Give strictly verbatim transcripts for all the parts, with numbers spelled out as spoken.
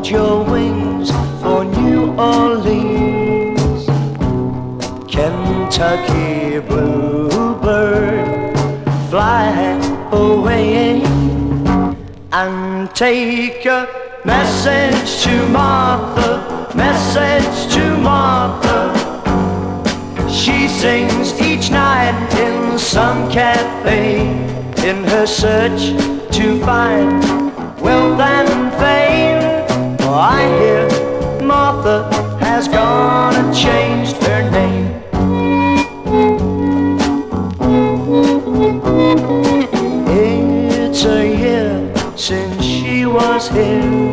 your wings for New Orleans. Kentucky bluebird, fly away and take a message to Martha, message to Martha. She sings each night in some cafe in her search to find wealth and fame. Oh, I hear Martha has gone and changed her name. It's a year since she was here.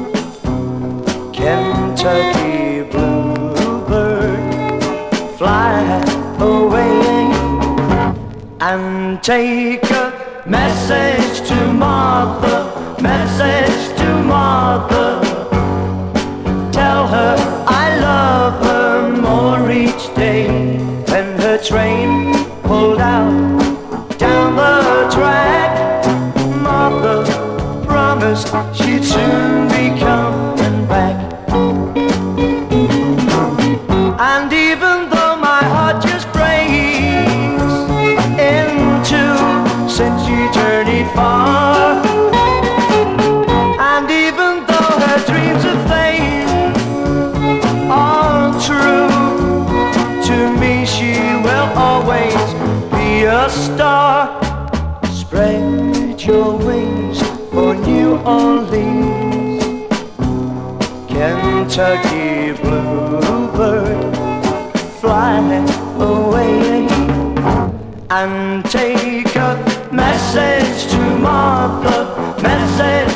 Kentucky bluebird, fly away and take a message to Martha, message to Martha. Tell her I love her more each day. When her train pulled out down the track, Martha promised she'd soon be coming back. And even though my heart just breaks in two since she journeyed far, and even though her dreams of fame are true, to me she will always be a star. Spread your wings for New Orleans, Kentucky bluebird, fly away and take a message to Martha, message